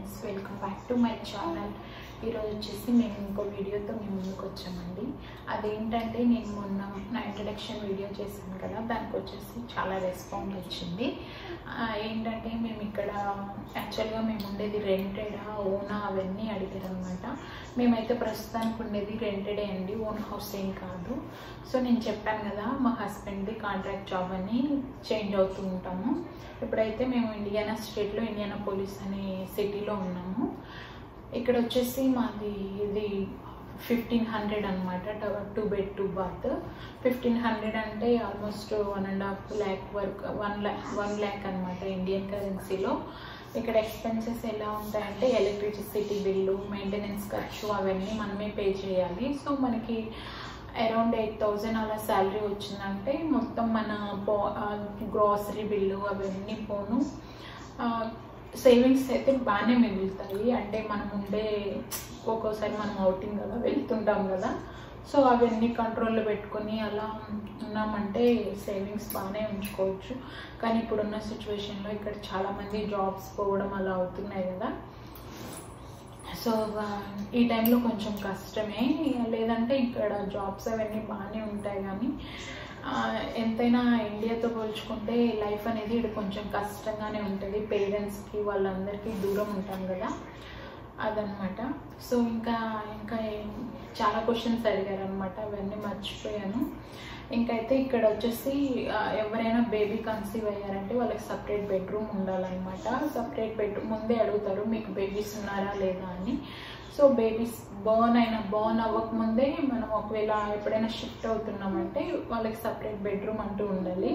Friends, welcome back to my channel. ఈరోజు వచ్చేసి మేము ఇంకో వీడియోతో మేము ముందుకు వచ్చామండి. అదేంటంటే నేను మొన్న నా ఇంట్రడక్షన్ వీడియో చేశాను కదా, దానికి వచ్చేసి చాలా రెస్పాన్స్ వచ్చింది. ఏంటంటే మేము ఇక్కడ యాక్చువల్గా మేము ఉండేది రెంటెడా ఓనా అవన్నీ అడిగారు అనమాట. మేమైతే ప్రస్తుతానికి ఉండేది రెంటెడే అండి, ఓన్ హౌస్ ఏం కాదు. సో నేను చెప్పాను కదా మా హస్బెండ్ది కాంట్రాక్ట్ జాబ్ అని చేంజ్ అవుతూ ఉంటాము. ఇప్పుడైతే మేము ఇండియానా స్టేట్లో ఇండియానాపోలిస్ అనే సిటీలో ఉన్నాము. ఇక్కడ వచ్చేసి మాది ఇది 1500 అనమాట, 2 బెడ్ 2 బాత్. 1500 అంటే ఆల్మోస్ట్ 1.5 lakh వరకు, 1 lakh అనమాట ఇండియన్ కరెన్సీలో. ఇక్కడ ఎక్స్పెన్సెస్ ఎలా ఉంటాయంటే ఎలక్ట్రిసిటీ బిల్లు, మెయింటెనెన్స్ ఖర్చు అవన్నీ మనమే పే చేయాలి. సో మనకి అరౌండ్ 8,000 అలా శాలరీ వచ్చిందంటే మొత్తం మన గ్రాసరీ బిల్లు అవన్నీ పోను సేవింగ్స్ అయితే బాగానే మిగులుతాయి. అంటే మనం ఉండే ఒక్కోసారి మనం అవుటింగ్ కదా వెళ్తుంటాం కదా, సో అవన్నీ కంట్రోల్లో పెట్టుకొని అలా ఉన్నామంటే సేవింగ్స్ బాగానే ఉంచుకోవచ్చు. కానీ ఇప్పుడున్న సిచ్యువేషన్లో ఇక్కడ చాలామంది జాబ్స్ పోవడం అలా అవుతున్నాయి కదా, సో ఈ టైంలో కొంచెం కష్టమే. లేదంటే ఇక్కడ జాబ్స్ అవన్నీ బాగానే ఉంటాయి, కానీ ఎంతైనా ఇండియాతో పోల్చుకుంటే లైఫ్ అనేది ఇక్కడ కొంచెం కష్టంగానే ఉంటుంది. పేరెంట్స్కి వాళ్ళందరికీ దూరం ఉంటాం కదా, అదనమాట. సో ఇంకా చాలా క్వశ్చన్స్ అడిగారు అనమాట, అవన్నీ మర్చిపోయాను. ఇంకైతే ఇక్కడ వచ్చేసి ఎవరైనా బేబీ కన్సీవ్ అయ్యారంటే వాళ్ళకి సపరేట్ బెడ్రూమ్ ఉండాలన్నమాట. సపరేట్ బెడ్రూమ్ ముందే అడుగుతారు మీకు బేబీస్ ఉన్నారా లేదా అని. సో బేబీస్ బోర్న్ అవ్వకముందే మనం ఒకవేళ ఎప్పుడైనా షిఫ్ట్ అవుతున్నామంటే వాళ్ళకి సపరేట్ బెడ్రూమ్ అంటూ ఉండాలి.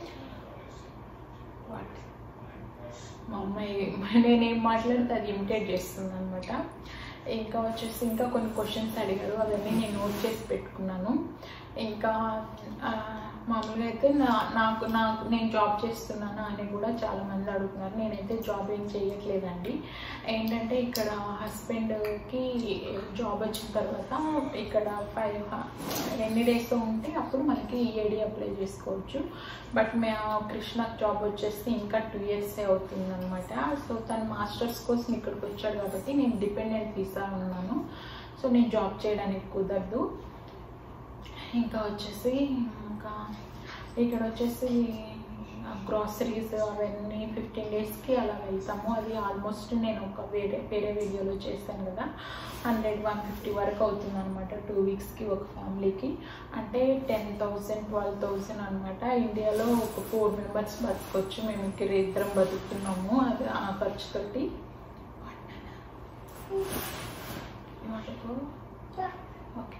మా అమ్మాయి నేనేం మాట్లాడితే అది ఇమిటేట్ చేస్తుంది అనమాట. ఇంకా వచ్చేసి ఇంకా కొన్ని క్వశ్చన్స్ అడిగారు, అవన్నీ నేను నోట్ చేసి పెట్టుకున్నాను. ఇంకా మామూలుగా అయితే నేను జాబ్ చేస్తున్నాను అని కూడా చాలామంది అడుగుతున్నారు. నేనైతే జాబ్ ఏం చేయట్లేదండి. ఏంటంటే ఇక్కడ హస్బెండ్కి జాబ్ వచ్చిన తర్వాత ఇక్కడ 5 డేస్తో ఉంటే అప్పుడు మనకి ఈఏడి అప్లై చేసుకోవచ్చు. బట్ కృష్ణకు జాబ్ వచ్చేసి ఇంకా 2 years అవుతుంది అనమాట. సో తను మాస్టర్స్ కోసం ఇక్కడికి వచ్చాడు కాబట్టి నేను డిపెండెంట్ వీసా ఉన్నాను. సో నేను జాబ్ చేయడానికి కుదరదు. ఇంకా వచ్చేసి ఇక్కడ వచ్చేసి గ్రాసరీస్ అవన్నీ 15 daysకి అలా వెళ్తాము. అది ఆల్మోస్ట్ నేను ఒక వేరే వీడియోలో చేశాను కదా, 100-150 వరకు అవుతుంది అనమాట 2 weeksకి ఒక ఫ్యామిలీకి. అంటే 10,000 12,000 అనమాట. ఇండియాలో ఒక 4 members బతకొచ్చు, మేము ఇక్కడ 2 బతుకుతున్నాము. అది ఆ ఖర్చుతోటి. ఓకే,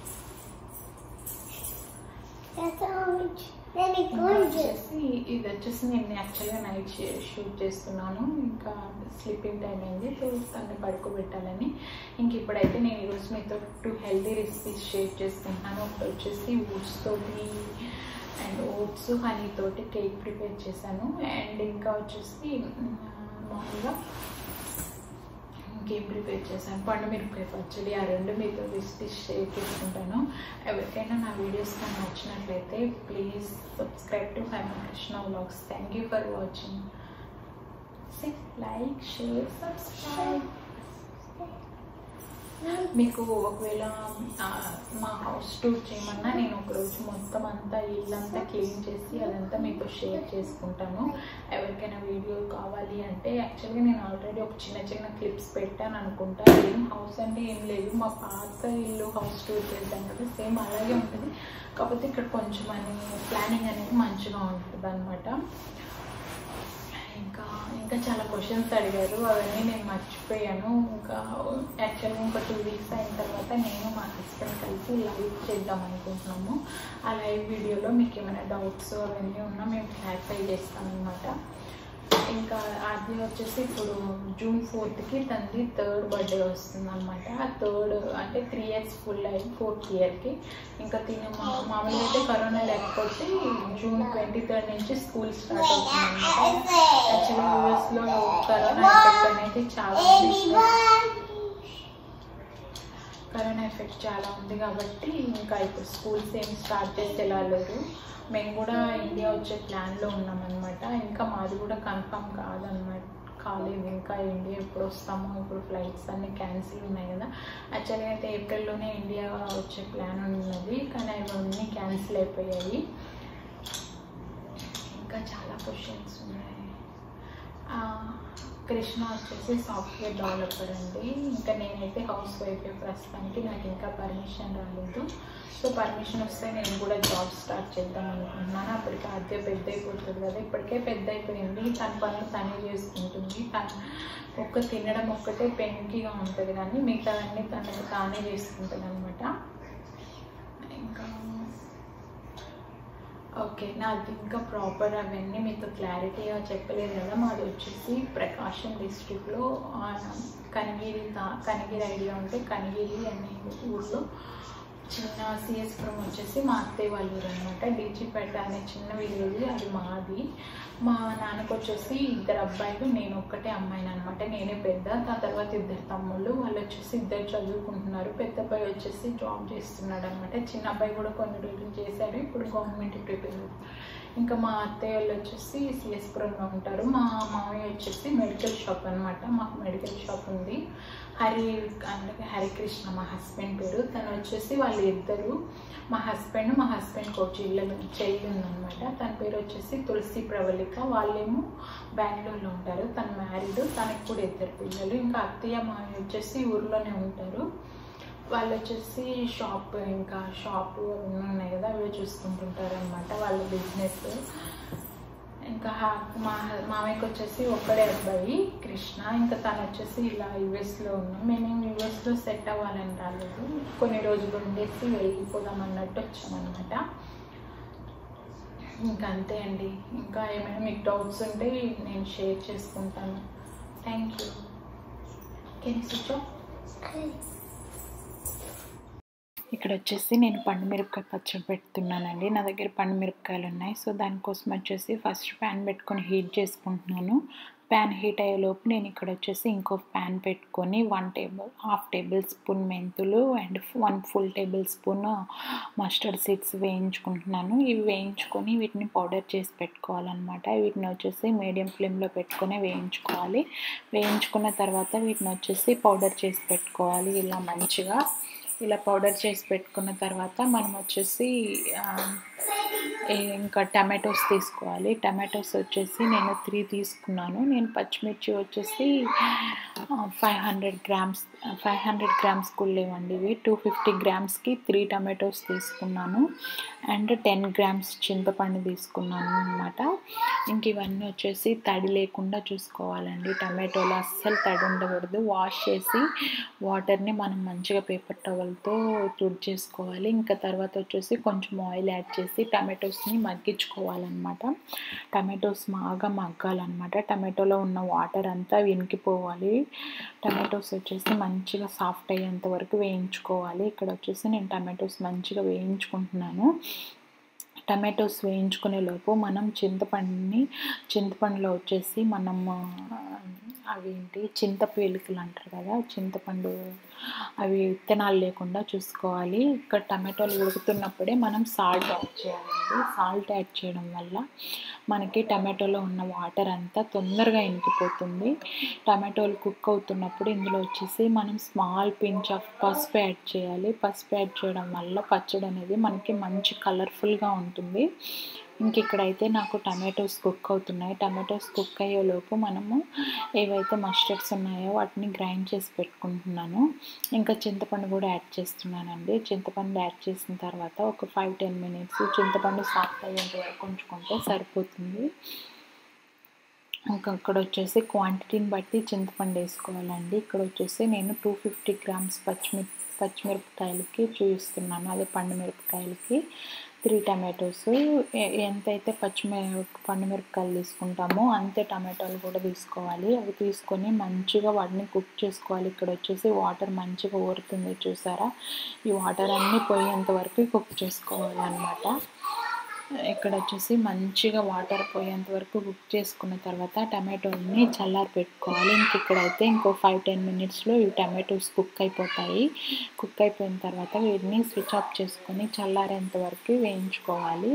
ఇది వచ్చేసి నేను యాక్చువల్గా నైట్ షూట్ చేస్తున్నాను. ఇంకా స్లీపింగ్ టైం అయింది, సో తను పడుకోబెట్టాలని. ఇంక ఇప్పుడైతే నేను ఈరోజు మీతో 2 healthy రెసిపీస్ షేర్ చేసుకుంటున్నాను. ఒకటి వచ్చేసి ఓట్స్ తోటి అండ్ ఓట్స్ హనీ తోటి కేక్ ప్రిపేర్ చేశాను. అండ్ ఇంకా వచ్చేసి మామూలుగా ఇంకేం ప్రిపేర్ చేశాను, పండుమిరపకాయ పచ్చడి. ఆ 2 మీతో రెసిపీస్ షేర్ చేసుకుంటాను. ఎవరికైనా నా వీడియోస్ కానీ నచ్చినట్లయితే please subscribe to Hemakrishna vlogs. Thank you for watching. Like, share, subscribe. మీకు ఒకవేళ మా హౌస్ టూర్ చేయమన్నా నేను ఒకరోజు మొత్తం అంతా ఇల్లంతా క్లీన్ చేసి అదంతా మీతో షేర్ చేసుకుంటాను. ఎవరికైనా వీడియో కావాలి అంటే యాక్చువల్గా నేను ఆల్రెడీ ఒక చిన్న క్లిప్స్ పెట్టాను అనుకుంటా. ఏం హౌస్ అంటే ఏం లేదు, మా పాత ఇల్లు హౌస్ టూర్ చేద్దాం కదా, సేమ్ అలాగే ఉంటుంది. కాకపోతే ఇక్కడ కొంచెం ప్లానింగ్ అనేది మంచిగా ఉంటుంది అనమాట. ఇంకా చాలా క్వశ్చన్స్ అడిగారు, అవన్నీ నేను మర్చిపోయాను. ఇంకా యాక్చువల్గా ఇంకా 2 weeks అయిన తర్వాత నేను మా హస్బెండ్ కలిసి లైవ్ చేద్దాం అనుకుంటున్నాము. ఆ లైవ్ వీడియోలో మీకు ఏమైనా డౌట్స్ అవన్నీ ఉన్నా మేము క్లారిఫై చేస్తామన్నమాట. ఇంకా అది వచ్చేసి ఇప్పుడు June 4th తనది 3rd birthday వస్తుంది అనమాట. 3rd అంటే 3 years ఫుల్ అయ్యి 4th yearకి. ఇంకా మామూలుగా అయితే కరోనా లేకపోతే June 23rd నుంచి స్కూల్ స్టార్ట్ అవుతుంది అనమాట. యాక్చువల్లీ యూఎస్లో కరోనా ఎఫెక్ట్ అనేది చాలా ఉంది కాబట్టి ఇంకా ఇప్పుడు స్కూల్స్ ఏం స్టార్ట్ చేస్తే ఎలా లేదు. మేము కూడా ఇండియా వచ్చే ప్లాన్లో ఉన్నామన్నమాట. ఇంకా మాది కూడా కన్ఫర్మ్ కాలేదు ఇంకా. ఇండియా ఎప్పుడు వస్తామో, ఇప్పుడు ఫ్లైట్స్ అన్నీ క్యాన్సిల్ ఉన్నాయి కదా. యాక్చువల్గా అయితే ఏప్రిల్లోనే ఇండియా వచ్చే ప్లాన్ ఉన్నది, కానీ అవన్నీ క్యాన్సిల్ అయిపోయాయి. ఇంకా చాలా క్వశ్చన్స్ ఉన్నాయి. కృష్ణ వచ్చేసి సాఫ్ట్వేర్ డెవలపర్ అండి. ఇంకా నేనైతే హౌస్ వైఫే ప్రస్తుతానికి, నాకు ఇంకా పర్మిషన్ రాలేదు. సో పర్మిషన్ వస్తే నేను కూడా జాబ్ స్టార్ట్ చేద్దాం అనుకుంటున్నాను. అప్పటికి అదే పెద్ద అయిపోతుంది కదా, ఇప్పటికే పెద్ద అయిపోయింది. తన పనులు తనే చేసుకుంటుంది. తను తినడం ఒక్కటే పెంకిగా ఉంటుంది, కానీ మిగతావన్నీ తానే చేసుకుంటుంది అనమాట. ఇంకా ఓకే, నాది ఇంకా ప్రాపర్ అవన్నీ మీతో క్లారిటీగా చెప్పలేదు కదా. మాది వచ్చేసి ప్రకాశం డిస్ట్రిక్ట్లో కనిగిరి ఐడియా ఉంటే కనిగిరి అనే ఊళ్ళో చిన్న సిఎస్పురం వచ్చేసి మా అత్తయ్య వాళ్ళ ఊరు అనమాట. డీజీపేట అనే చిన్న విలేజ్, అది మాది. మా నాన్నకు వచ్చేసి 2 అబ్బాయిలు, నేను ఒక్కటే అమ్మాయిని అనమాట. నేనే పెద్ద. దాని తర్వాత 2 తమ్ముళ్ళు, వాళ్ళు వచ్చేసి 2 చదువుకుంటున్నారు. పెద్ద అబ్బాయి వచ్చేసి జాబ్ చేస్తున్నాడు అనమాట. చిన్న అబ్బాయి కూడా కొన్ని రోజులు చేశాడు, ఇప్పుడు గవర్నమెంట్ ప్రిపేర్. ఇంకా మా అత్తయ్య వాళ్ళు వచ్చేసి సిఎస్పురంలో ఉంటారు. మా మామయ్య వచ్చేసి మెడికల్ షాప్ అనమాట. మాకు మెడికల్ షాప్ ఉంది. హరికృష్ణ మా హస్బెండ్ పేరు. తను వచ్చేసి వాళ్ళు ఇద్దరు, మా హస్బెండ్కి ఒక చెల్లి ఉందనమాట. తన పేరు వచ్చేసి తులసి ప్రవళిక. వాళ్ళేమో బెంగళూరులో ఉంటారు. తను మ్యారీడ్, తనకి కూడా 2 పిల్లలు. ఇంకా అత్తయ్య మామయ్య వచ్చేసి ఊర్లోనే ఉంటారు. వాళ్ళు వచ్చేసి షాప్ ఉన్నాయి కదా, అవి చూసుకుంటుంటారు అనమాట, వాళ్ళ బిజినెస్. ఇంకా మా మామయ్యకి వచ్చేసి ఒక్కడే అబ్బాయి కృష్ణ. ఇంకా తను వచ్చేసి ఇలా యుఎస్లో ఉన్నాం. మేము యుఎస్లో సెట్ అవ్వాలని రాలేదు, కొన్ని రోజులు ఉండేసి వెళ్ళిపోదాం అన్నట్టు వచ్చామన్నమాట. ఇంకా అంతే అండి. ఇంకా ఏమైనా మీకు డౌట్స్ ఉంటే నేను షేర్ చేసుకుంటాను. Thank you. Can you switch off? ఇక్కడ వచ్చేసి నేను పండుమిరపకాయ పచ్చడి పెడుతున్నానండి. నా దగ్గర పండుమిరపకాయలు ఉన్నాయి. సో దానికోసం వచ్చేసి ఫస్ట్ ప్యాన్ పెట్టుకొని హీట్ చేసుకుంటున్నాను. ప్యాన్ హీట్ అయ్యేలోపు నేను ఇక్కడ వచ్చేసి ఇంకో ప్యాన్ పెట్టుకొని 1.5 టేబుల్ స్పూన్ మెంతులు and 1 full tablespoon mustard seeds వేయించుకుంటున్నాను. ఇవి వేయించుకొని వీటిని పౌడర్ చేసి పెట్టుకోవాలన్నమాట. వీటిని వచ్చేసి మీడియం ఫ్లేమ్లో పెట్టుకొని వేయించుకోవాలి. వేయించుకున్న తర్వాత వీటిని వచ్చేసి పౌడర్ చేసి పెట్టుకోవాలి. ఇలా పౌడర్ చేసి పెట్టుకున్న తర్వాత మనం వచ్చేసి ఇంకా టమాటోస్ తీసుకోవాలి. టమాటోస్ వచ్చేసి నేను 3 తీసుకున్నాను. నేను పచ్చిమిర్చి వచ్చేసి 500 గ్రామ్స్ కూడా లేవండి ఇవి. 250 గ్రామ్స్కి 3 టమాటోస్ తీసుకున్నాను. అండ్ 10 గ్రామ్స్ చింతపండు తీసుకున్నాను అనమాట. ఇంక ఇవన్నీ వచ్చేసి తడి లేకుండా చూసుకోవాలండి. టమాటోలో అస్సలు తడి ఉండకూడదు. వాష్ చేసి వాటర్ని మనం మంచిగా పేపర్ టవల్తో తుడిచేసుకోవాలి. ఇంకా తర్వాత వచ్చేసి కొంచెం ఆయిల్ యాడ్ చేసి టమాటోస్ని మగ్గించుకోవాలన్నమాట. టమాటోస్ బాగా మగ్గాలన్నమాట. టమాటోలో ఉన్న వాటర్ అంతా వినికిపోవాలి. టమాటోస్ వచ్చేసి మంచిగా సాఫ్ట్ అయ్యేంత వరకు వేయించుకోవాలి. ఇక్కడ వచ్చేసి నేను టమాటోస్ మంచిగా వేయించుకుంటున్నాను. టమాటోస్ వేయించుకునే లోపు మనం చింతపండులో వచ్చేసి మనం చింతపేలికలు అంటారు కదా, చింతపండు అవి విత్తనాలు లేకుండా చూసుకోవాలి. ఇక్కడ టమాటోలు ఉడుకుతున్నప్పుడే మనం సాల్ట్ యాడ్ చేయాలండి. సాల్ట్ యాడ్ చేయడం వల్ల మనకి టమాటోలో ఉన్న వాటర్ అంతా తొందరగా ఇంకిపోతుంది. టమాటోలు కుక్ అవుతున్నప్పుడు ఇందులో వచ్చేసి మనం స్మాల్ పించ్ ఆఫ్ పసుపు యాడ్ చేయాలి. పసుపు యాడ్ చేయడం వల్ల పచ్చడి అనేది మనకి మంచి కలర్ఫుల్గా ఉంటుంది. ఇంక ఇక్కడైతే నాకు టమాటోస్ కుక్ అవుతున్నాయి. టమాటోస్ కుక్ అయ్యేలోపు మనము ఏవైతే మస్టర్డ్స్ ఉన్నాయో వాటిని గ్రైండ్ చేసి పెట్టుకుంటున్నాను. ఇంకా చింతపండు కూడా యాడ్ చేస్తున్నానండి. చింతపండు యాడ్ చేసిన తర్వాత ఒక 5-10 మినిట్స్ చింతపండు సాఫ్ట్ అయ్యేంత వరకు ఉంచుకుంటే సరిపోతుంది. ఇంకా ఇక్కడ వచ్చేసి క్వాంటిటీని బట్టి చింతపండు వేసుకోవాలండి. ఇక్కడ వచ్చేసి నేను 250 గ్రామ్స్ పచ్చిమిరపకాయలకి చూపిస్తున్నాను, అదే పండుమిరపకాయలకి 3 టమాటోస్. ఎంతైతే పండుమిరపకాయలు తీసుకుంటామో అంతే టమాటోలు కూడా తీసుకోవాలి. అవి తీసుకొని మంచిగా వాటిని కుక్ చేసుకోవాలి. ఇక్కడ వచ్చేసి వాటర్ మంచిగా ఊరుతుంది చూసారా, ఈ వాటర్ అన్నీ పోయేంత వరకు కుక్ చేసుకోవాలన్నమాట. ఇక్కడ వచ్చేసి మంచిగా వాటర్ పోయేంత వరకు కుక్ చేసుకున్న తర్వాత టమాటోని చల్లారి పెట్టుకోవాలి. ఇక్కడైతే ఇంకో 5-10 మినిట్స్లో ఈ టమాటోస్ కుక్ అయిపోతాయి. కుక్ అయిపోయిన తర్వాత వీటిని స్విచ్ ఆఫ్ చేసుకొని చల్లారేంత వరకు వేయించుకోవాలి.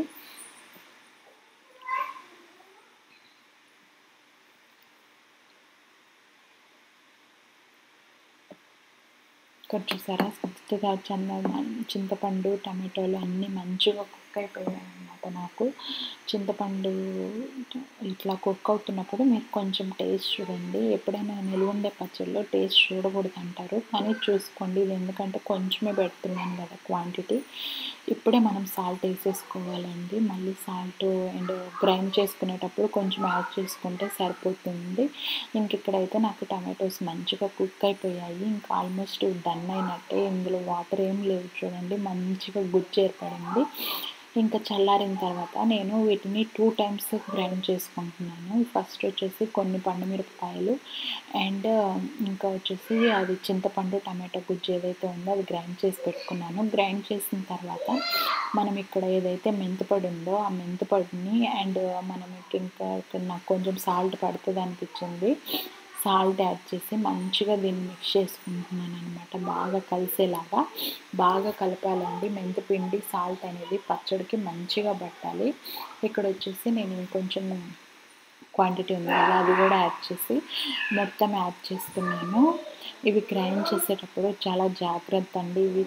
ఇక్కడ చూసారా కొద్దిగా చింతపండు టమాటోలు అన్నీ మంచిగా కుక్ అయిపోయాయి అన్నమాట. నాకు చింతపండు ఇట్లా కుక్ అవుతున్నప్పుడు మీరు కొంచెం టేస్ట్ చూడండి. ఎప్పుడైనా నిలువ ఉండే పచ్చళ్ళలో టేస్ట్ చూడకూడదు అంటారు, కానీ చూసుకోండి. ఇది ఎందుకంటే కొంచెమే పెడుతున్నాను కదా క్వాంటిటీ. ఇప్పుడే మనం సాల్ట్ వేసేసుకోవాలండి. మళ్ళీ సాల్ట్ అండ్ గ్రైండ్ చేసుకునేటప్పుడు కొంచెం యాడ్ చేసుకుంటే సరిపోతుంది. ఇంక ఇక్కడైతే నాకు టమాటోస్ మంచిగా కుక్ అయిపోయాయి. ఇంకా ఆల్మోస్ట్ డన్ అయినట్టే. ఇందులో వాటర్ ఏం లేవు చూడండి, మంచిగా గుజ్జు ఏర్పడింది. ఇంకా చల్లారిన తర్వాత నేను వీటిని 2 టైమ్స్ గ్రైండ్ చేసుకుంటున్నాను. ఫస్ట్ వచ్చేసి కొన్ని పండుమిరపకాయలు అండ్ ఇంకా వచ్చేసి అది చింతపండు టమాటో గుజ్జు ఏదైతే ఉందో అది గ్రైండ్ చేసి పెట్టుకున్నాను. గ్రైండ్ చేసిన తర్వాత మనం ఇక్కడ ఏదైతే మెంతిపొడి ఉందో ఆ మెంతిపొడిని అండ్ మనం ఇంకా ఇక్కడ నాకు కొంచెం సాల్ట్ పడుతుంది అనిపించింది, సాల్ట్ యాడ్ చేసి మంచిగా దీన్ని మిక్స్ చేసుకుంటున్నాను అనమాట. బాగా కలిసేలాగా బాగా కలపాలండి. మెంతిపిండి సాల్ట్ అనేది పచ్చడికి మంచిగా పట్టాలి. ఇక్కడ వచ్చేసి నేను ఇంకొంచెం క్వాంటిటీ ఉంది కదా అది కూడా యాడ్ చేసి మొత్తం యాడ్ చేస్తున్నాను. ఇవి గ్రైండ్ చేసేటప్పుడు చాలా జాగ్రత్త అండి. ఇవి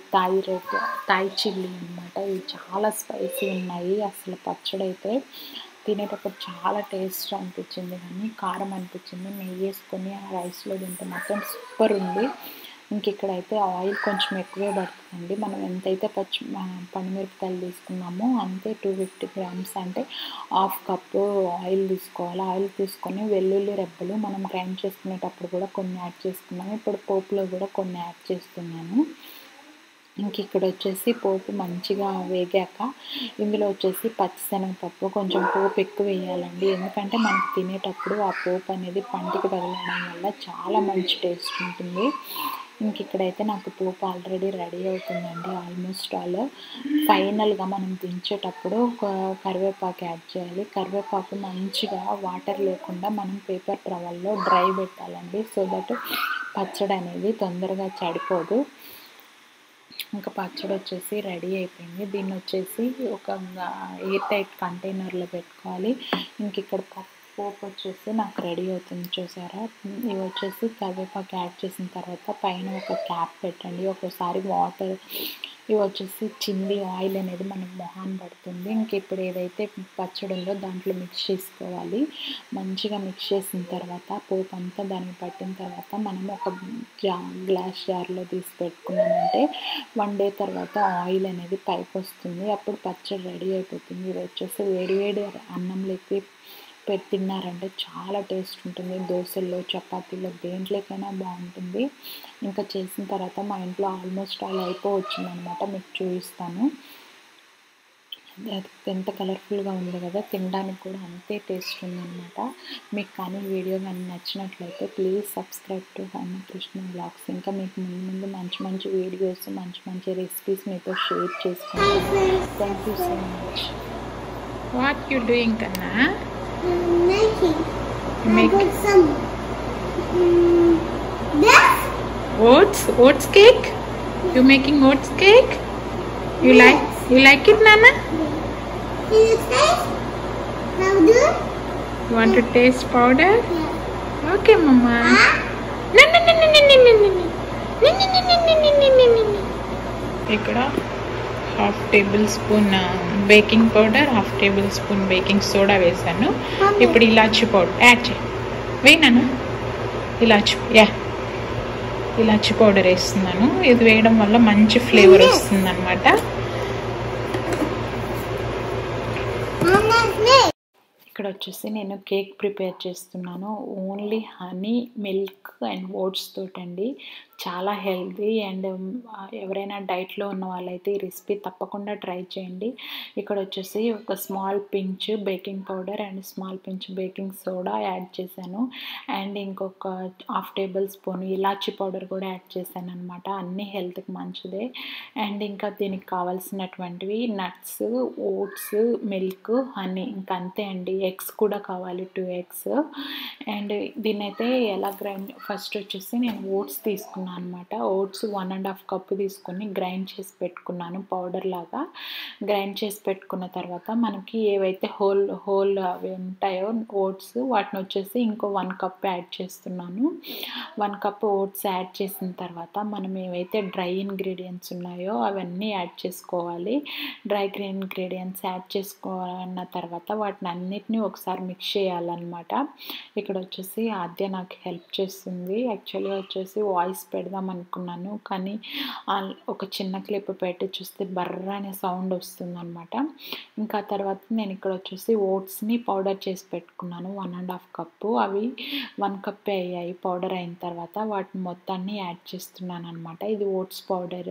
తాయి చిల్లీ అనమాట. ఇవి చాలా స్పైసీ ఉన్నాయి. అసలు పచ్చడి అయితే తినేటప్పుడు చాలా టేస్ట్ అనిపించింది, కానీ కారం అనిపించింది. నెయ్యి వేసుకొని ఆ రైస్లో తింటే మాత్రం సూపర్ ఉంది. ఇంక ఇక్కడైతే ఆయిల్ కొంచెం ఎక్కువే పడుతుందండి. మనం ఎంతైతే పండుమిరపకాయలు తీసుకున్నామో అంతే 250 గ్రామ్స్ అంటే 1/2 కప్పు ఆయిల్ తీసుకోవాలి. ఆయిల్ తీసుకొని వెల్లుల్లి రెబ్బలు మనం గ్రైండ్ చేసుకునేటప్పుడు కూడా కొన్ని యాడ్ చేసుకున్నాము. ఇప్పుడు పోపులో కూడా కొన్ని యాడ్ చేస్తున్నాను. ఇంక ఇక్కడ వచ్చేసి పోపు మంచిగా వేగాక ఇందులో వచ్చేసి పచ్చిశనగపప్పు కొంచెం పోపు ఎక్కువ వేయాలండి. ఎందుకంటే మనకు తినేటప్పుడు ఆ పోపు అనేది పంటికి తగలడం వల్ల చాలా మంచి టేస్ట్ ఉంటుంది. ఇంక ఇక్కడైతే నాకు పోపు ఆల్రెడీ రెడీ అవుతుందండి. ఆల్మోస్ట్ ఆల్ ఫైనల్గా మనం దించేటప్పుడు కరివేపాకు యాడ్ చేయాలి. కరివేపాకు మంచిగా వాటర్ లేకుండా మనం పేపర్ టవల్లో డ్రై పెట్టాలండి, సో దట్ పచ్చడి అనేది తొందరగా చెడిపోదు. ఇంకా పచ్చడి వచ్చేసి రెడీ అయిపోయింది. దీన్ని వచ్చేసి ఒక ఎయిర్ టైట్ కంటైనర్లో పెట్టుకోవాలి. ఇంక ఇక్కడ పోపు వచ్చేసి నాకు రెడీ అవుతుంది చూసారా. ఇవి వచ్చేసి కరివేపాకు యాడ్ చేసిన తర్వాత పైన ఒక క్యాప్ పెట్టండి. ఒకసారి వాటర్ ఇవి వచ్చేసి చింది ఆయిల్ అనేది మనకు మొహాన్ పడుతుంది. ఇంక ఇప్పుడు ఏదైతే పచ్చడి ఉందో దాంట్లో మిక్స్ చేసుకోవాలి. మంచిగా మిక్స్ చేసిన తర్వాత పోపు అంతా దానికి పట్టిన తర్వాత మనం ఒక గ్లాస్ జార్లో తీసి పెట్టుకున్నామంటే 1 డే తర్వాత ఆయిల్ అనేది పైకి వస్తుంది. అప్పుడు పచ్చడి రెడీ అయిపోతుంది. ఇది వచ్చేసి వేడివేడి అన్నంలోకి తిన్నారంటే చాలా టేస్ట్ ఉంటుంది. దోశల్లో చపాతీలో దేంట్లోకైనా బాగుంటుంది. ఇంకా చేసిన తర్వాత మా ఇంట్లో ఆల్మోస్ట్ ఆల్ అయిపోవచ్చింది అనమాట. మీకు చూపిస్తాను. అది ఎంత కలర్ఫుల్గా ఉంది కదా, తినడానికి కూడా అంతే టేస్ట్ ఉందన్నమాట. మీకు కానీ వీడియో కానీ నచ్చినట్లయితే please subscribe to Hanukrishna vlogs. ఇంకా మీకు ముందు ముందు మంచి మంచి వీడియోస్ మంచి మంచి రెసిపీస్ మీతో షేర్ చేసుకుంటాను. Thank you so much. What you doing కన్నా? Making some oats cake. You making oats cake? You like it, Nana? Powder. You want to taste powder? Yeah. Okay, Mama. ఇక్కడ 1/2 tablespoon baking powder, 1/2 tablespoon baking soda వేసాను. ఇప్పుడు ఇలాచి powder add చేయి. వేయనాను ఇలాచి powder వేస్తున్నాను. ఇది వేయడం వల్ల మంచి flavour వస్తుంది అనమాట. ఇక్కడ వచ్చేసి నేను కేక్ ప్రిపేర్ చేస్తున్నాను. Only honey, milk and oats తోటండి. చాలా హెల్తీ అండ్ ఎవరైనా డైట్లో ఉన్న వాళ్ళైతే ఈ రెసిపీ తప్పకుండా ట్రై చేయండి. ఇక్కడ వచ్చేసి ఒక small pinch baking powder and small pinch baking soda add చేశాను. అండ్ ఇంకొక 1/2 టేబుల్ స్పూన్ ఇలాచి పౌడర్ కూడా యాడ్ చేశాను అనమాట. అన్నీ హెల్త్కి మంచిదే. అండ్ ఇంకా దీనికి కావాల్సినటువంటివి నట్స్, ఓట్స్, మిల్క్, హనీ, ఇంకా అంతే అండి. ఎగ్స్ కూడా కావాలి, 2 eggs. అండ్ దీన్నైతే ఎలా గ్రైండ్, ఫస్ట్ వచ్చేసి నేను ఓట్స్ తీసుకున్నాను. తీసుకున్నాను అనమాట. ఓట్స్ 1½ కప్పు తీసుకొని గ్రైండ్ చేసి పెట్టుకున్నాను, పౌడర్ లాగా. గ్రైండ్ చేసి పెట్టుకున్న తర్వాత మనకి ఏవైతే హోల్ అవి ఉంటాయో ఓట్స్, వాటిని వచ్చేసి ఇంకో 1 కప్ యాడ్ చేస్తున్నాను. 1 కప్ ఓట్స్ యాడ్ చేసిన తర్వాత మనం ఏవైతే డ్రై ఇంగ్రీడియంట్స్ ఉన్నాయో అవన్నీ యాడ్ చేసుకోవాలి. డ్రై ఇంగ్రీడియంట్స్ యాడ్ చేసుకున్న తర్వాత వాటిని అన్నిటినీ ఒకసారి మిక్స్ చేయాలన్నమాట. ఇక్కడ వచ్చేసి ఆద్య నాకు హెల్ప్ చేస్తుంది. యాక్చువల్గా వచ్చేసి వాయిస్ పెడదాం అనుకున్నాను, కానీ ఒక చిన్న క్లిప్ పెట్టి చూస్తే బర్ర అనే సౌండ్ వస్తుందన్నమాట. ఇంకా తర్వాత నేను ఇక్కడ వచ్చేసి ఓట్స్ని పౌడర్ చేసి పెట్టుకున్నాను 1½ కప్పు. అవి 1 కప్ అయ్యాయి పౌడర్ అయిన తర్వాత. వాటిని మొత్తాన్ని యాడ్ చేస్తున్నాను అనమాట. ఇది ఓట్స్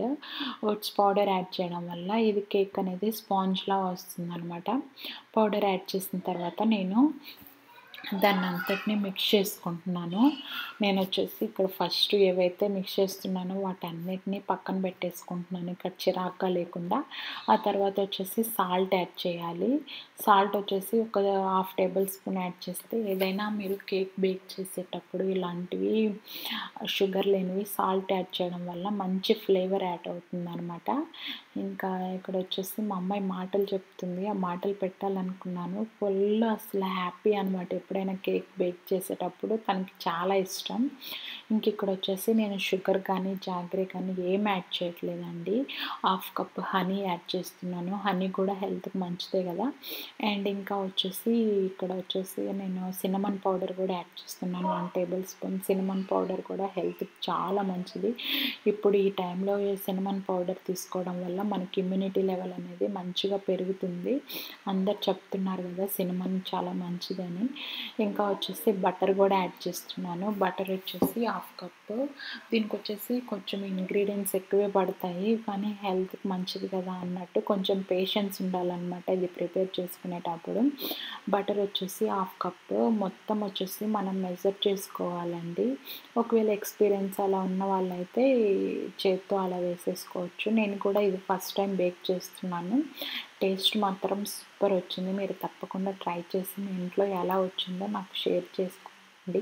పౌడర్ యాడ్ చేయడం వల్ల ఇది కేక్ అనేది స్పాంజ్లా వస్తుంది అనమాట. పౌడర్ యాడ్ చేసిన తర్వాత నేను దాన్ని అంతటినీ మిక్స్ చేసుకుంటున్నాను. నేను వచ్చేసి ఇక్కడ ఫస్ట్ ఏవైతే మిక్స్ చేస్తున్నానో వాటన్నిటిని పక్కన పెట్టేసుకుంటున్నాను, ఇక్కడ చిరాగ్గా లేకుండా. ఆ తర్వాత వచ్చేసి సాల్ట్ యాడ్ చేయాలి. సాల్ట్ వచ్చేసి ఒక 1/2 టేబుల్ స్పూన్ యాడ్ చేస్తే, ఏదైనా మీరు కేక్ బేక్ చేసేటప్పుడు ఇలాంటివి షుగర్ లేనివి సాల్ట్ యాడ్ చేయడం వల్ల మంచి ఫ్లేవర్ యాడ్ అవుతుంది అనమాట. ఇంకా ఇక్కడ వచ్చేసి మా అమ్మాయి మాటలు చెప్తుంది, ఆ మాటలు పెట్టాలనుకున్నాను. ఫుల్ అసలు హ్యాపీ అనమాట. ఎప్పుడైనా కేక్ బేక్ చేసేటప్పుడు తనకి చాలా ఇష్టం. ఇంక ఇక్కడ వచ్చేసి నేను షుగర్ కానీ జాగరీ కానీ ఏం యాడ్ చేయట్లేదండి. 1/2 కప్ హనీ యాడ్ చేస్తున్నాను. హనీ కూడా హెల్త్కి మంచిదే కదా. అండ్ ఇంకా వచ్చేసి ఇక్కడ వచ్చేసి నేను సిన్నమన్ పౌడర్ కూడా యాడ్ చేస్తున్నాను, 1 టేబుల్ స్పూన్. సిన్నమన్ పౌడర్ కూడా హెల్త్కి చాలా మంచిది. ఇప్పుడు ఈ టైంలో సిన్నమన్ పౌడర్ తీసుకోవడం వల్ల మనకి ఇమ్యూనిటీ లెవెల్ అనేది మంచిగా పెరుగుతుంది. అందరు చెప్తున్నారు కదా సిన్నమన్ చాలా మంచిదని. ఇంకా వచ్చేసి బటర్ కూడా యాడ్ చేస్తున్నాను. బటర్ వచ్చేసి 1/2 కప్పు. దీనికి వచ్చేసి కొంచెం ఇంగ్రీడియంట్స్ ఎక్కువే పడతాయి, కానీ హెల్త్కి మంచిది కదా అన్నట్టు కొంచెం పేషెన్స్ ఉండాలన్నమాట ఇది ప్రిపేర్ చేసుకునేటప్పుడు. బటర్ వచ్చేసి 1/2 కప్పు. మొత్తం వచ్చేసి మనం మెజర్ చేసుకోవాలండి. ఒకవేళ ఎక్స్పీరియన్స్ అలా ఉన్న వాళ్ళైతే చేత్తో అలా వేసేసుకోవచ్చు. నేను కూడా ఇది ఫస్ట్ టైం బేక్ చేస్తున్నాను. టేస్ట్ మాత్రం సూపర్ వచ్చింది. మీరు తప్పకుండా ట్రై చేసి మీ ఇంట్లో ఎలా వచ్చిందో నాకు షేర్ చేసుకోండి.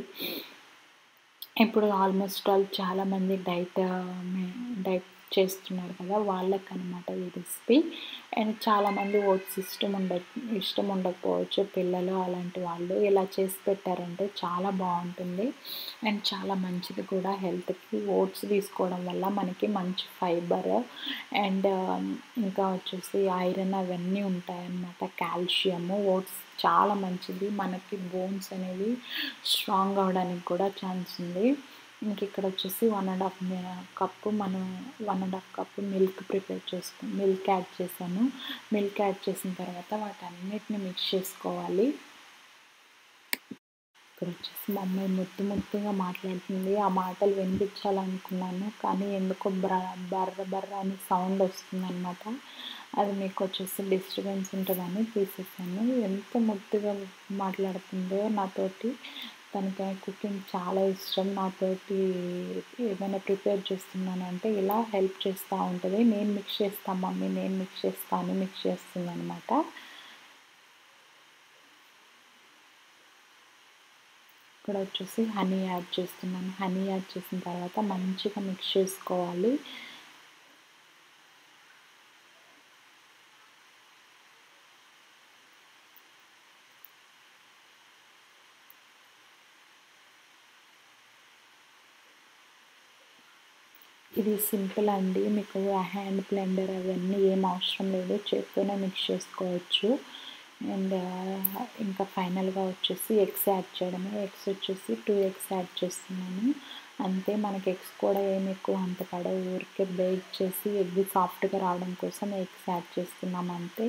ఇప్పుడు ఆల్మోస్ట్ ఆల్ చాలామంది డైట్ చేస్తున్నారు కదా, వాళ్ళకి అనమాట ఈ రెసిపీ. అండ్ చాలామంది ఓట్స్ ఇష్టం ఉండకపోవచ్చు, పిల్లలు అలాంటి వాళ్ళు ఇలా చేసి పెట్టారంటే చాలా బాగుంటుంది అండ్ చాలా మంచిది కూడా హెల్త్కి. ఓట్స్ తీసుకోవడం వల్ల మనకి మంచి ఫైబర్ అండ్ ఇంకా వచ్చేసి ఐరన్ అవన్నీ ఉంటాయన్నమాట, కాల్షియము. ఓట్స్ చాలా మంచిది, మనకి బోన్స్ అనేవి స్ట్రాంగ్ అవడానికి కూడా ఛాన్స్ ఉంది. ఇంక ఇక్కడ వచ్చేసి 1½ కప్పు 1½ కప్పు మిల్క్ యాడ్ చేశాను. మిల్క్ యాడ్ చేసిన తర్వాత వాటన్నిటిని మిక్స్ చేసుకోవాలి. ఇక్కడ వచ్చేసి మా అమ్మాయి ముద్దుగా మాట్లాడుతుంది. ఆ మాటలు వినిపించాలనుకున్నాను, కానీ ఎందుకో బర్ర అని సౌండ్ వస్తుందన్నమాట. అది మీకు వచ్చేసి డిస్టర్బెన్స్ ఉంటుందని తీసేసాను. ఎంత ముద్దుగా మాట్లాడుతుందో నాతోటి. తనకి కుకింగ్ చాలా ఇష్టం. నాతోటి ఏమైనా ప్రిపేర్ చేస్తున్నానంటే ఇలా హెల్ప్ చేస్తూ ఉంటుంది. నేను మిక్స్ చేస్తాను మమ్మీ, నేను మిక్స్ చేస్తాను, మిక్స్ చేస్తుంది అనమాట. ఇక్కడ వచ్చేసి హనీ యాడ్ చేస్తున్నాను. హనీ యాడ్ చేసిన తర్వాత మంచిగా మిక్స్ చేసుకోవాలి. ఇది సింపుల్ అండి, మీకు హ్యాండ్ బ్లెండర్ అవన్నీ ఏం అవసరం లేదు, చేత్తోనే మిక్స్ చేసుకోవచ్చు. అండ్ ఇంకా ఫైనల్గా వచ్చేసి ఎగ్స్ యాడ్ చేయడమే. ఎగ్స్ వచ్చేసి 2 ఎగ్స్ యాడ్ చేస్తున్నాను అంతే. మనకి ఎగ్స్ కూడా ఏమి ఎక్కువ అంత పడవు, ఊరికే బేక్ చేసి ఎగ్ సాఫ్ట్గా రావడం కోసం ఎగ్స్ యాడ్ చేస్తున్నాం అంతే.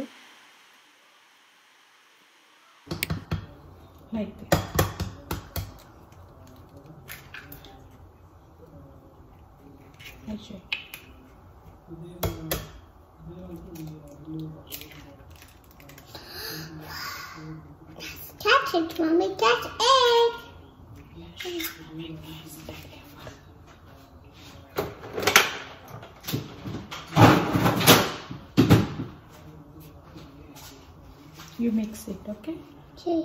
అయితే Catch it, mommy, catch egg. You mix it, okay? Okay.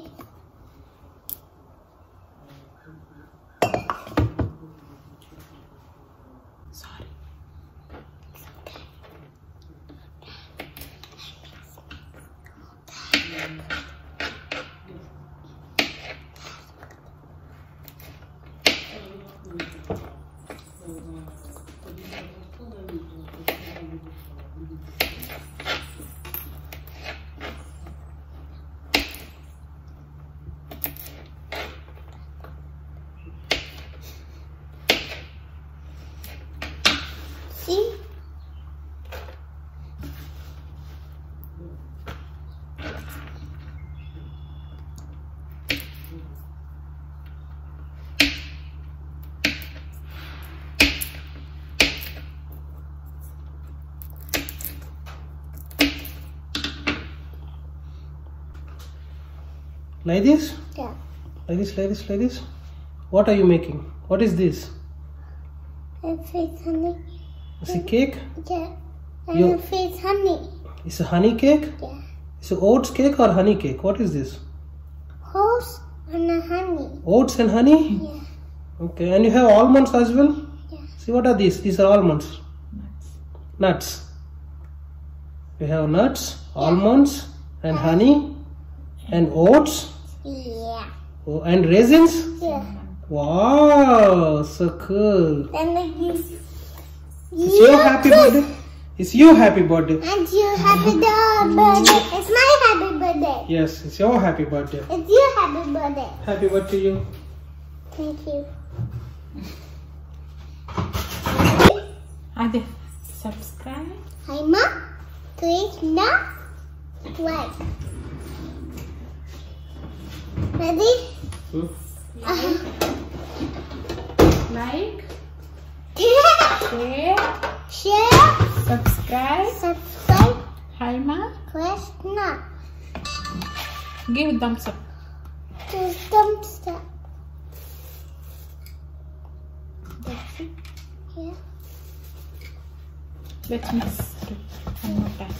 Like this? Yeah. Like this, like this, like this. What are you making? What is this? It's honey. It's a cake? Yeah. And You- it's honey. It's a honey cake? Yeah. It's a oats cake or honey cake? What is this? Horse and a honey. Oats and honey? Yeah. Okay, and you have almonds as well? Yeah. See, what are these? These are almonds. Nuts. Nuts. You have nuts, almonds, and honey, and oats, Yeah. and raisins. Yeah. Wow, so cool. And like this. It's your happy birthday. It's your happy birthday. And you happy birthday. It's my happy birthday. Yes, it's your happy birthday. It's your happy birthday. Happy birthday to you. Thank you. Adi, subscribe. Hi, Ma. Click the like. Ready? Hmm? Like, Share, share, subscribe. subscribe, Hi, ma. press not. Give thumbs up. Just thumbs up. That's it. Yeah. Let's mix it one more time.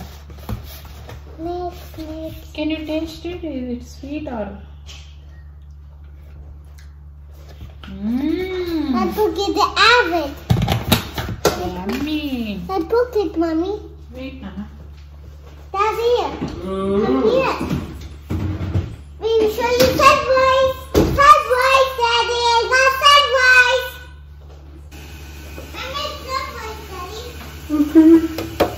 Next. Can you taste it? Is it sweet or? I book it the average. Yummy. I book it, Mommy. Wait, Nana. That's here. Come here. We will show you sideways. Sideways, Daddy. I got sideways. I made sideways, Daddy.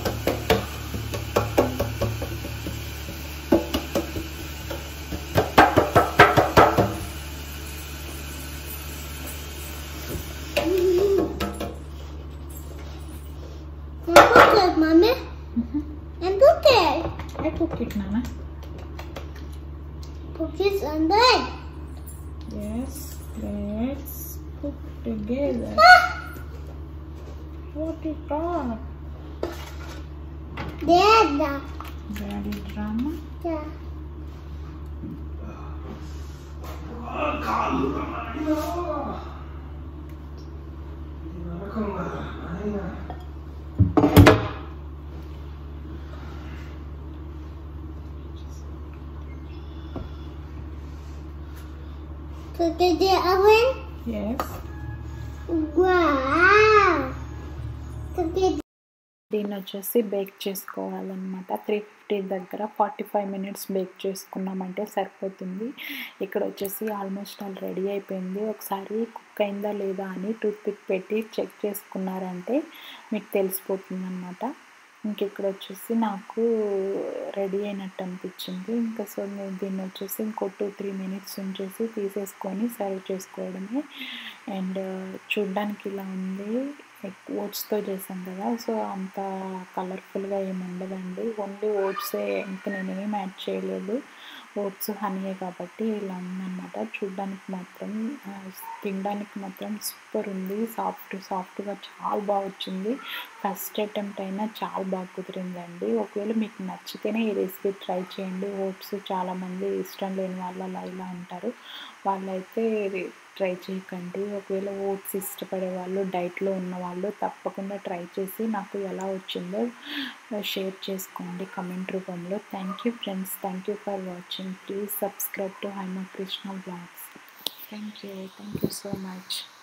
Mommy. And book it. I cook it, Nana. Book it on that. Yes. Let's cook together. What is that? Dad. Daddy drama. Yeah. Cook it in the oven. Yes. Wow. Cook it. దీన్ని వచ్చేసి bake చేసుకోవాలన్నమాట. 350 దగ్గర 45 minutes bake చేసుకున్నామంటే సరిపోతుంది. ఇక్కడ వచ్చేసి almost all ready అయిపోయింది. ఒకసారి కుక్ అయిందా లేదా అని టూత్పిక్ పెట్టి చెక్ చేసుకున్నారంటే మీకు తెలిసిపోతుంది అన్నమాట. ఇంక ఇక్కడ వచ్చేసి నాకు రెడీ అయినట్టు అనిపించింది. ఇంకా సో నేను దీన్ని వచ్చేసి ఇంకో 2-3 మినిట్స్ ఉంచేసి తీసేసుకొని సర్వ్ చేసుకోవడమే. అండ్ చూడ్డానికి ఇలా ఉంది. ఓట్స్తో చేసాం కదా, సో అంత కలర్ఫుల్గా ఏమి ఉండదండి. ఓన్లీ ఓట్సే, ఇంకా నేనేం యాడ్ చేయలేదు. ఓట్స్ హనీయే కాబట్టి ఇలా ఉందన్నమాట. చూడ్డానికి మాత్రం తినడానికి మాత్రం సూపర్ ఉంది. సాఫ్ట్గా చాలా బాగా వచ్చింది. ఫస్ట్ అటెంప్ట్ అయినా చాలా బాగా కుదిరిందండి. ఒకవేళ మీకు నచ్చితేనే ఈ రెసిపీ ట్రై చేయండి. ఓట్స్ చాలామంది ఇష్టం లేని వాళ్ళు అలా ఇలా ఉంటారు, వాళ్ళైతే ట్రై చేయకండి. ఒకవేళ ఓట్స్ ఇష్టపడే వాళ్ళు, డైట్లో ఉన్న వాళ్ళు తప్పకుండా ట్రై చేసి నాకు ఎలా వచ్చిందో షేర్ చేసుకోండి కమెంట్ రూపంలో. Thank you friends, thank you for watching. Please subscribe to Haima Krishna vlogs. Thank you so much.